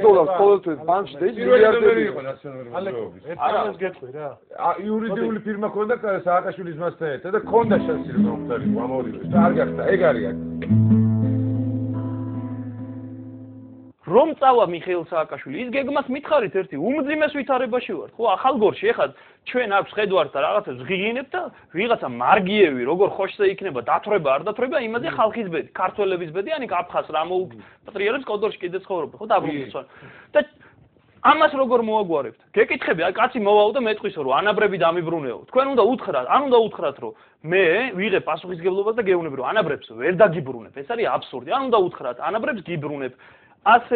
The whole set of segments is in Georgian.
დოლარს ყოველთვის ბანკში და ის მილიარდები იყო ნაციონალური მოძრაობის. არამეს გეტყვი რა. იურიდიული ფირმა ქონდა სააკაშვილის მასთან ერთად და ქონდა შანსი რომ მომხდარიყო ამ ორივეს და არ გახდა, ეგ არის აქ. რომ წავა მიხეილ სააკაშვილი, ის გეგმას მითხარით ერთი, უმძიმეს ვითარებაში ვართ, ხო, ახალგორში, ეხლა ჩვენ აქვს ხედვართ და რაღაცებს ღიღინებთ და ვიღაცა მარგიევი, როგორ ხოშზე იქნება, დათრება, არ დათრება, იმაზე ხალხის ბედი, ქართველების ბედი, ანუ აფხაზს რა მოუპატრიერებს კოდორში კიდე ცხოვრობენ, ხო, დაბრუნდეს. და ამას როგორ მოაგვარებთ? გეკითხები, აი კაცი მოვაო და მეტყვის რომ ანაბრები დამიბრუნეო. თქვენ უნდა უთხრათ, ან უნდა უთხრათ რომ მე ვიღებ პასუხისგებლობას და გეუბნები რომ ანაბრებს ვერ დაგიბრუნებ. ეს არის აბსურდი. ან უნდა უთხრათ, ანაბრებს გიბრუნებ. ასე.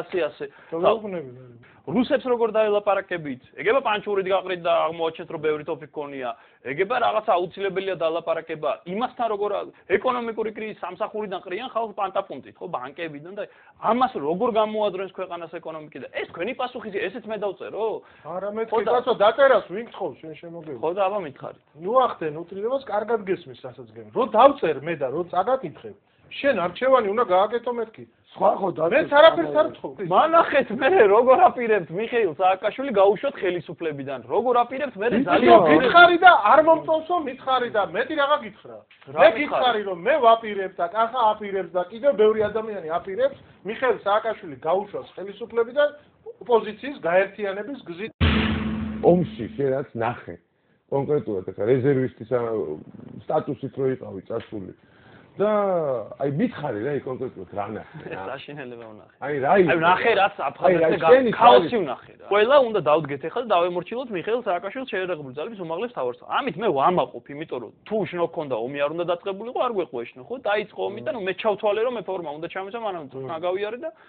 რუსებს როგორ დაელაპარაკებით? ეგება პანჩურით გაყრით და აღმოაჩენთ რომ ბევრი ტოფი გქონია. ეგება რაღაცა აუცილებელია დალაპარაკება. იმასთან როგორ ეკონომიკური კრიზისი სამსახურიდან ყრიან ხალხს პანტაპუნტით, ხო, ბანკებიდან და ამას როგორ გამოადროეს ქვეყანას ეკონომიკი და ეს თქვენი პასუხია, ესეც მე დავწერო? არა მეთქი, კაცო, დაწერას ვინ გთხოვს შენ შემოგები? ხო და აბა მითხარით. ნუ ახდენ უტრირებას კარგად გესმის რასაც გემ. რო დავწერ მე და რო წაგაკითხებ. შენ არჩევანი უნდა გააკეთო მეთქი. სხვა ხო და მეც არაფერს არ ვთხოვ. მანახეთ მე როგორ აპირებთ მიხეილ სააკაშვილი გაუშვათ ხელისუფლებიდან. როგორ აპირებთ მე ძალიან გითხარი და არ მომწონსო მითხარი და მეტი რაღა გითხრა. მე გითხარი რომ მე ვაპირებ და კახა აპირებს და კიდევ ბევრი ადამიანი აპირებს მიხეილ სააკაშვილი გაუშვას ხელისუფლებიდან ოპოზიციის გაერთიანების გზით. ომში შენაც ნახე. კონკრეტულად ახლა რეზერვისტის სტატუსით რო იყავი წასული. და აი მითხარი რა კონკრეტულად რა ნახე საშინელება ვნახე აი რა აი ნახე რაც აფხაზეთზე ქაოსი ვნახე რა ყველა უნდა დავდგეთ ახლა და დავემორჩილოთ მიხეილ სააკაშვილის შეერაღებული ძალების უმაღლეს მთავარს ამით მე ვამაყობ იმიტომ რომ თუ შნო ქონდა ომი არ უნდა დაწყებულიყო არ გვეყვე შნო ხო დაიწყო ომი და ნუ მე ჩავთვალე რომ მეფორმა უნდა ჩამესვა მანამდე ნაგავიარე და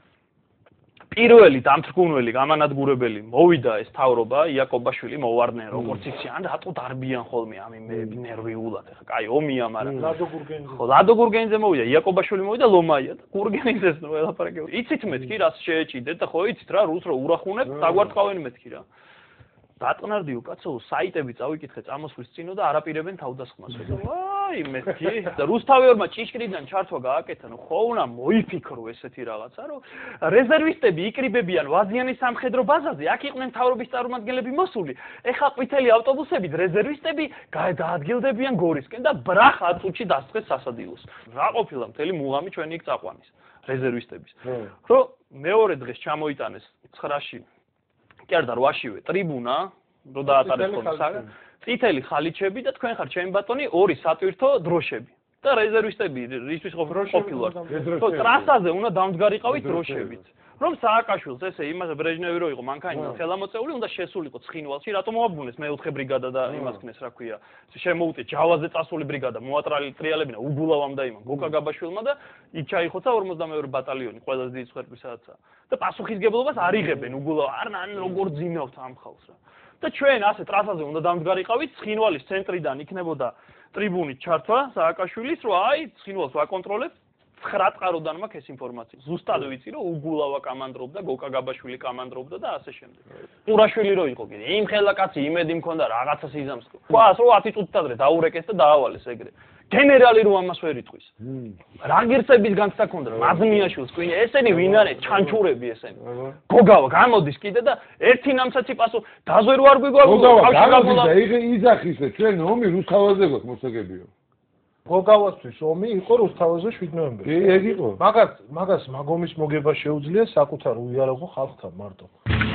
პირველი დამთრგუნველი გამანადგურებელი მოვიდა ეს თავრობა იაკობაშვილი მოვარდნენ როგორც იცი ან რატო დარბიან ხოლმე ამ იმეები ნერვიულად ახლა კაი ომია მაგრამ ლადო გურგენიძე მოვიდა იაკობაშვილი მოვიდა ლომაია და გურგენიძეს ნუ ელაპარაკებდა იცით მეთქი რას შეეჭიდეთ და ხო იცით რა რუს რო ურახუნებთ დაგვარტყავენ მეთქი რა დატყნარდიო კაცო საიტები წავიკითხე წამოსვლის წინო და არაპირებენ თავდასხმას აი მეთქი და რუსთავიორმა ჭიშკრიდან ჩართვა გააკეთა ნუ ხო უნდა მოიფიქრო ესეთი რაღაცა რომ რეზერვისტები იკრიბებიან ვაზიანის სამხედრო ბაზაზე აქ იყვნენ მთავრობის წარმომადგენლები მოსული ეხა ყვითელი ავტობუსებით რეზერვისტები დაადგილდებიან გორისკენ და ბრახ 10 წუთში დასწრეს სასადილოს რა ყოფილა მთელი მუღამი ჩვენი იქ წაყვანის რეზერვისტების რომ მეორე დღეს ჩამოიტანეს 9-ში კი არ და 8-შივე ტრიბუნა რო დაატარეს ხოლმე წითელი ხალიჩები და თქვენ ხარ ჩემი ბატონი ორი სატვირთო დროშები და რეზერვისტები ისთვის ყოფილვართ ხო ტრასაზე უნდა დამდგარიყავით დროშებით რომ სააკაშვილს ესე იმას ბრეჟნევი რო იყო მანქანა ხელამოწეული უნდა შესულიყო ცხინვალში რატომ მოაბრუნეს მე-4 ბრიგადა და იმას ქნეს რა ქვია შემოუტე ჯავაზე წასული ბრიგადა მოატრალი ტრიალებინა უგულავამ და იმან გოკა გაბაშვილმა და იქ ჩაიხოცა 52 ბატალიონი ყველაზე დიდი სხვერპლისაცაა და პასუხისგებლობას არ იღებენ უგულავ არ როგორ ძინავთ ამ ხალხს რა და ჩვენ ასე ტრასაზე უნდა დამდგარიყავით ცხინვალის ცენტრიდან იქნებოდა ტრიბუნით ჩართვა სააკაშვილის რომ აი ცხინვალს ვაკონტროლებთ 9 წყაროდან მაქვს ეს ინფორმაცია. ზუსტად ვიცი რომ უგულავა კამანდრობდა, გოკა გაბაშვილი კამანდრობდა და ასე შემდეგ. ყურაშვილი რო იყო კიდე, იმ ხელაკაცი იმედი მქონდა რაღაცა სიზამს. ყავს რომ 10 წუთით ადრე დაურეკეს და დაავალეს ეგრე. გენერალი რო ამას ვერ იტყვის. რა ღირსების განცდა ქონდა მაზმიაშვილს კვინი, ესენი ვინ არის? ჩანჩურები ესენი. გოგავა გამოდის კიდე და ერთი ნამცაცი პასო დაზვე რო არ გვიგვაგულო, კავშირი გამოდის და იზახისე ჩვენ ომი რუსთავაზე გვაქვს მოსაგებიო. გოგავასთვის ომი იყო რუსთავაზე 7 ნოემბერში. კი, ეგ იყო. მაგას მაგომის მოგება შეუძლია საკუთარ უიარაღო ხალხთან მარტო.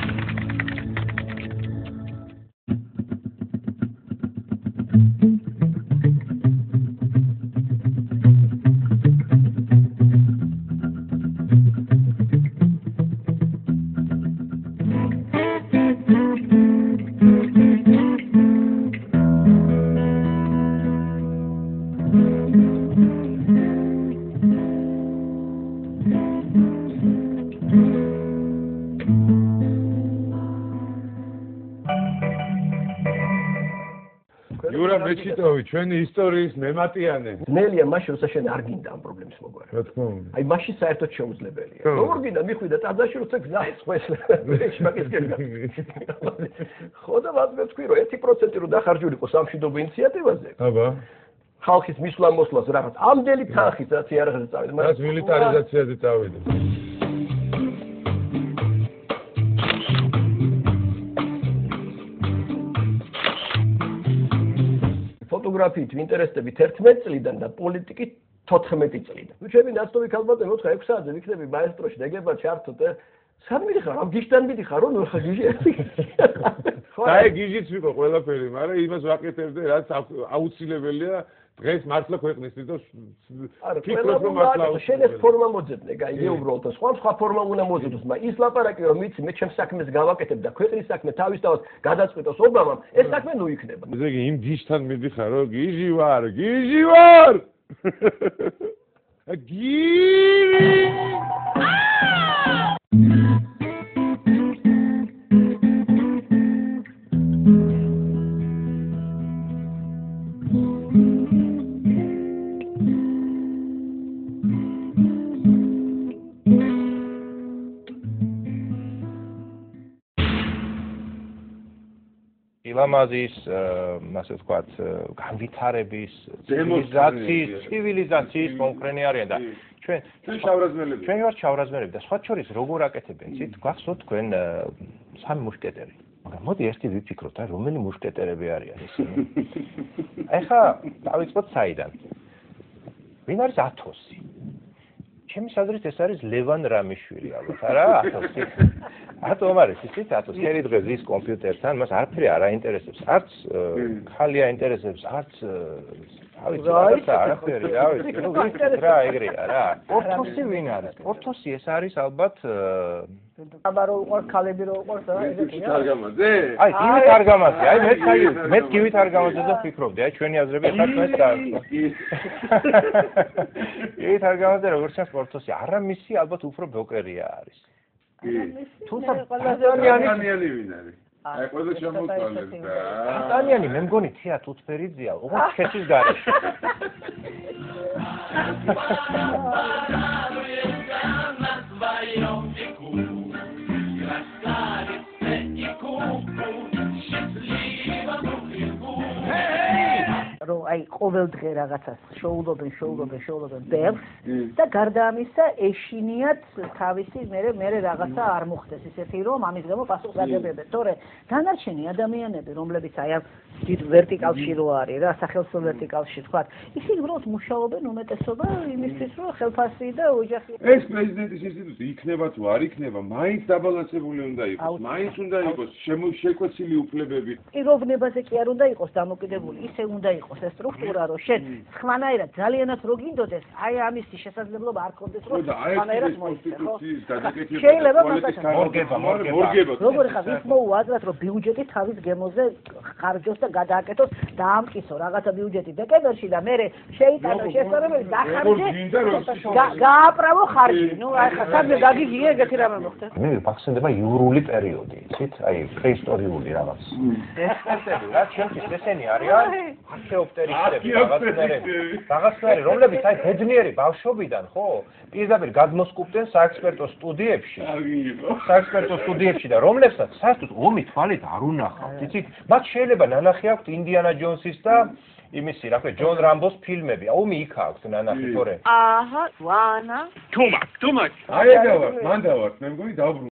მეჩიტოვი ჩვენი ისტორიის მემატიანე. ნელია მაშინ როცა შენ არ გინდა ამ პრობლემის მოგვარება. რა თქმა უნდა. აი მაშინ საერთოდ შეუძლებელია. როგორ გინდა მიხვიდა ტაძარში როცა გზაის ხვეს. შმაკისკენ. ხო და ვაზრებს თქვი რომ 1% რო დახარჯულიყო სამშვიდობო ინიციატივაზე. აბა. ხალხის მისვლა-მოსვლას რაღაც ამდენი თანხით რაც იარაღზე წავიდა. მას მილიტარიზაციაზე წავიდა. გეოგრაფიით ვინტერესდებით 11 წლიდან და პოლიტიკით 14 წლიდან. თუ ჩემი ნაცნობი ქალბატონი მოთხა 6 საათზე ვიქნები მაესტროში დეგებად ჩართოთ სად მიდიხარ? ამ გიშთან მიდიხარ, რომ ხა გიჟი. და ეგ გიჟიც ვიყო ყველაფერი, მაგრამ იმას ვაკეთებდი, რაც აუცილებელია დღეს მართლა ქვეყნის თვითონ ფიქრობ რომ მართლა შენ ეს ფორმა მოძებნე, გაიგე უბრალოდ სხვა ფორმა უნდა მოძებნოს, მაგრამ ის ლაპარაკი რომ მიცი მე ჩემს საქმეს გავაკეთებ და ქვეყნის საქმე თავისთავად გადაწყვიტოს ობამამ, ეს საქმე ნუ იქნება. ესე იგი იმ გიშთან მიდიხარ, რომ გიჟი ვარ. გიჟი! ილამაზის, ასე ვთქვათ, განვითარების, ცივილიზაციის მომხრენი არიან და ჩვენ შავრაზმელები. ჩვენ ვართ შავრაზმელები და სხვა შორის როგორ აკეთებენ, ცით გახსოვთ თქვენ სამი მუშკეტერი. მაგრამ მოდი ერთი ვიფიქროთ, აი რომელი მუშკეტერები არიან ისინი. ეხლა დავიწყოთ საიდან. ვინ არის ათოსი? ჩემი აზრით ეს არის ლევან რამიშვილი ალბათ, არა? ათოსი. ატომ არის ისიც ათოს ხელი დღეს ის კომპიუტერთან, მას არაფერი არ აინტერესებს. არც ხალი აინტერესებს, არც არაფერი, რა ვიცი, რა ეგრეა რა. ორთოსი ვინ არის? ორთოსი ეს არის ალბათ აბარო უყურს ქალები რო უყურს და ეგეთია. თარგამაძე? აი, გივით არგამაძე, აი მეც გივით არგამაძე და ვფიქრობდი, აი ჩვენი აზრები ახლა თქვენს დაახლოა. გივით არგამაძე როგორც ჩანს ორთოსი, არა მისი ალბათ უფრო ბოკერია არის. თუმცა ბატონიანი ვინ არის? აი ყველა შემოწვალეს და ბატონიანი მე მგონი თეა თუთფერიძეა, ოღონდ ხეთის გარეშე. რომ აი ყოველდღე რაღაცას შოულობენ ბევრს და გარდა ამისა ეშინიათ თავისი მე რაღაცა არ მოხდეს ისეთი რომ ამის გამო პასუხისმგებლობენ. თორე დანარჩენი ადამიანები რომლებიც აი ამ დიდ ვერტიკალში რო არის რა სახელმწიფო ვერტიკალში თქვა ისინი უბრალოდ მუშაობენ უმეტესობა იმისთვის რომ ხელფასი და ოჯახი ეს პრეზიდენტის ინსტიტუტი იქნება თუ არ იქნება, მაინც დაბალანსებული უნდა იყოს, მაინც უნდა იყოს შეკვეცილი უფლებები. პიროვნებაზე კი არ უნდა იყოს დამოკიდებული, ისე უნდა იყოს ეს სტრუქტურა, რომ შენ სხვანაირად ძალიანაც რო გინდოდეს, აი ამისი შესაძლებლობა არ ქონდეს, რომ სხვანაირად მოიქცე, ხო? შეიძლება მორგება. როგორ ხარ ის მოუაზრათ, რომ ბიუჯეტი თავის გემოზე ხარჯოს და გადააკეთოს და ამკისო რაღაცა ბიუჯეტი დეკემბერში და მე შეიტანო შესაძლებელი დახარჯე გააправო ხარჯი. ნუ აი ხა სადმე გაგიგია ეგეთი რამე მოხდეს. მე ვახსენდება იურული პერიოდი, იცით? აი პრეისტორიული რაღაც. ესპერტები რა ჩვენთვის ესენი არიან? არქეოპტერისტები, რაღაცნაირები, რომლებიც აი ბედნიერი ბავშვობიდან, ხო? პირდაპირ გადმოსკუპდნენ საექსპერტო სტუდიებში და რომლებსაც საერთოდ ომი თვალით არ უნახავთ, იცით? მათ შეიძლება ნანახი აქვთ ინდიანა ჯონსის და იმისი, რა ქვია, ჯონ რამბოს ფილმები. ომი იქ აქვთ ნანახი, თორე. აჰა, ვანა. Too much. აი ეგ ვარ, მან დავარ, მე მგონი დავბრუნ